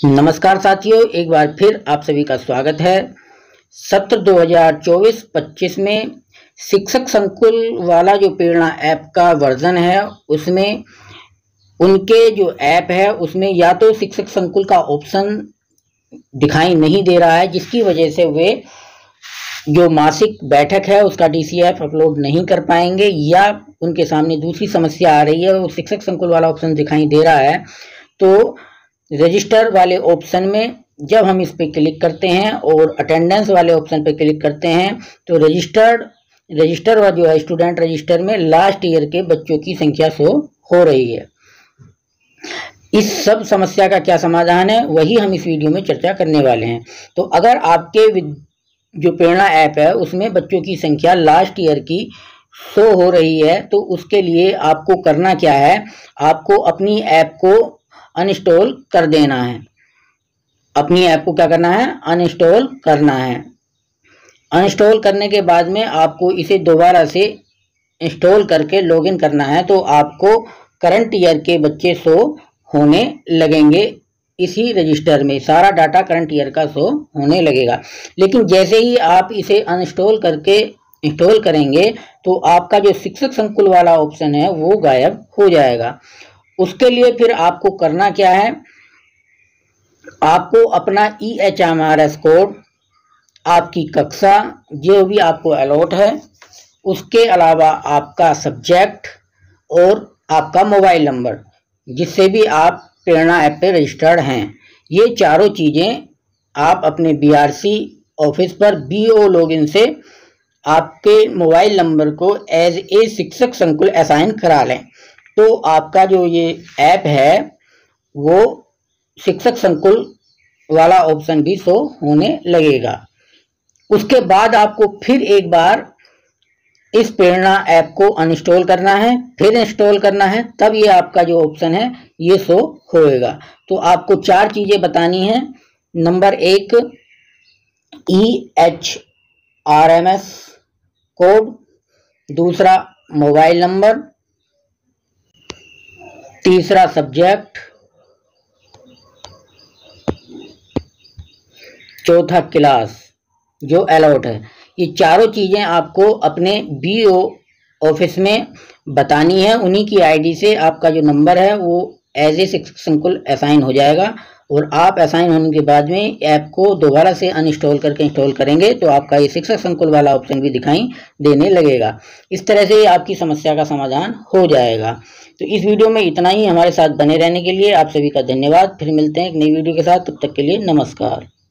नमस्कार साथियों, एक बार फिर आप सभी का स्वागत है। सत्र 2024-25 में शिक्षक संकुल वाला जो प्रेरणा ऐप का वर्जन है उसमें उनके जो ऐप है उसमें या तो शिक्षक संकुल का ऑप्शन दिखाई नहीं दे रहा है, जिसकी वजह से वे जो मासिक बैठक है उसका DCF अपलोड नहीं कर पाएंगे, या उनके सामने दूसरी समस्या आ रही है, वो शिक्षक संकुल वाला ऑप्शन दिखाई दे रहा है। तो रजिस्टर वाले ऑप्शन में जब हम इस पे क्लिक करते हैं और अटेंडेंस वाले ऑप्शन पे क्लिक करते हैं तो रजिस्टर व जो है स्टूडेंट रजिस्टर में लास्ट ईयर के बच्चों की संख्या शो हो रही है। इस सब समस्या का क्या समाधान है वही हम इस वीडियो में चर्चा करने वाले हैं। तो अगर आपके जो प्रेरणा ऐप है उसमें बच्चों की संख्या लास्ट ईयर की शो हो रही है तो उसके लिए आपको करना क्या है, आपको अपनी ऐप को अनइंस्टॉल कर देना है। अपनी ऐप को क्या करना है, अनइंस्टॉल करना है। अनइंस्टॉल करने के बाद में आपको इसे दोबारा से इंस्टॉल करके लॉगिन करना है, तो आपको करंट ईयर के बच्चे शो होने लगेंगे। इसी रजिस्टर में सारा डाटा करंट ईयर का शो होने लगेगा। लेकिन जैसे ही आप इसे अनइंस्टॉल करके इंस्टॉल करेंगे तो आपका जो शिक्षक संकुल वाला ऑप्शन है वो गायब हो जाएगा। उसके लिए फिर आपको करना क्या है, आपको अपना EHMRS कोड, आपकी कक्षा जो भी आपको अलॉट है, उसके अलावा आपका सब्जेक्ट और आपका मोबाइल नंबर जिससे भी आप प्रेरणा ऐप पे रजिस्टर्ड हैं, ये चारों चीज़ें आप अपने BRC ऑफिस पर BO लॉगिन से आपके मोबाइल नंबर को एज ए शिक्षक संकुल असाइन करा लें। तो आपका जो ये ऐप है वो शिक्षक संकुल वाला ऑप्शन भी शो होने लगेगा। उसके बाद आपको फिर एक बार इस प्रेरणा ऐप को अनइंस्टॉल करना है, फिर इंस्टॉल करना है, तब ये आपका जो ऑप्शन है ये शो होएगा। तो आपको चार चीज़ें बतानी हैं। नंबर 1 EHRMS कोड, दूसरा मोबाइल नंबर, तीसरा सब्जेक्ट, चौथा क्लास जो अलॉट है। ये चारों चीज़ें आपको अपने BO ऑफिस में बतानी है। उन्हीं की ID से आपका जो नंबर है वो एज ए शिक्षक संकुल असाइन हो जाएगा और आप असाइन होने के बाद में ऐप को दोबारा से अनइंस्टॉल करके इंस्टॉल करेंगे तो आपका ये शिक्षक संकुल वाला ऑप्शन भी दिखाई देने लगेगा। इस तरह से आपकी समस्या का समाधान हो जाएगा। तो इस वीडियो में इतना ही। हमारे साथ बने रहने के लिए आप सभी का धन्यवाद। फिर मिलते हैं एक नई वीडियो के साथ, तब तक के लिए नमस्कार।